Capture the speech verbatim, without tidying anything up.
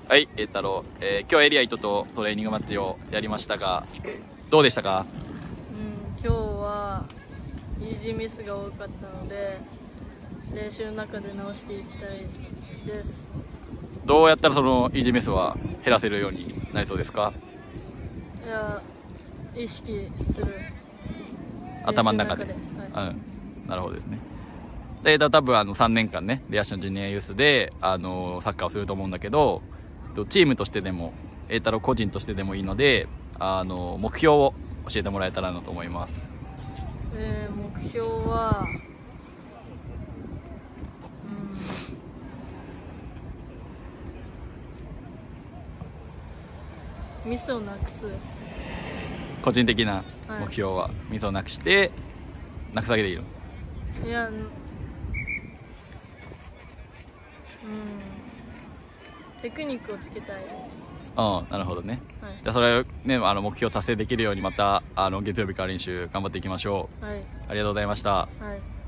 はい、えー、太郎、えー、今日エリアイトとトレーニングマッチをやりましたが、どうでしたか？ うん、今日はイージーミスが多かったので、練習の中で直していきたいです。 どうやったらそのイージーミスは減らせるようになりそうですか？ いや、意識する。 頭の中で。 練習の中で、はい、 うん、なるほどですね。で、多分あのさんねんかんね、レアションジュニアユースであのサッカーをすると思うんだけど、チームとしてでも栄太郎個人としてでもいいので、あの目標を教えてもらえたらなと思います。 えー、目標は、うん、ミスをなくす。 個人的な目標は、はい、ミスをなくしてなくすだけでいいの？ いや、うん、テクニックをつけたいです。 ああ、なるほどね、 はい、 じゃあそれを、ね、あの目標達成できるようにまたあの月曜日から練習頑張っていきましょう。 はい、 ありがとうございました。 はい。